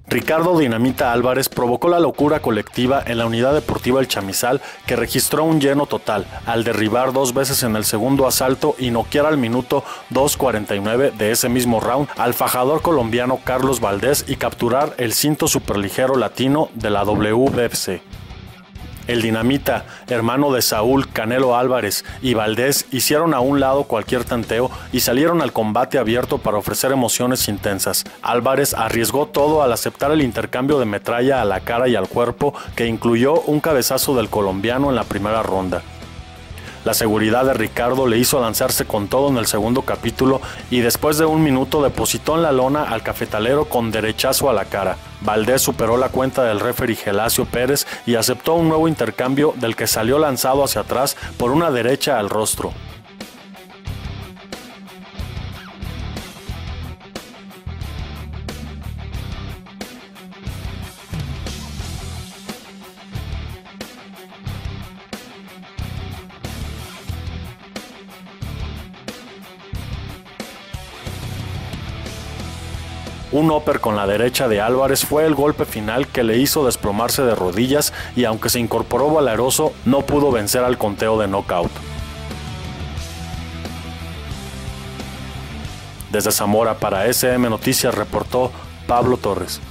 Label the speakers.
Speaker 1: Ricardo Dinamita Álvarez provocó la locura colectiva en la Unidad Deportiva El Chamizal, que registró un lleno total, al derribar 2 veces en el segundo asalto y noquear al minuto 2:49 de ese mismo round al fajador colombiano Carlos Valdés y capturar el cinto superligero latino de la WBC. El Dinamita, hermano de Saúl Canelo Álvarez y Valdés, hicieron a un lado cualquier tanteo y salieron al combate abierto para ofrecer emociones intensas. Álvarez arriesgó todo al aceptar el intercambio de metralla a la cara y al cuerpo, que incluyó un cabezazo del colombiano en la primera ronda. La seguridad de Ricardo le hizo lanzarse con todo en el segundo capítulo y después de 1 minuto depositó en la lona al cafetalero con derechazo a la cara. Valdés superó la cuenta del referee Gelasio Pérez y aceptó un nuevo intercambio del que salió lanzado hacia atrás por una derecha al rostro. Un upper con la derecha de Álvarez fue el golpe final que le hizo desplomarse de rodillas y aunque se incorporó valeroso, no pudo vencer al conteo de knockout. Desde Zamora para SM Noticias reportó Pablo Torres.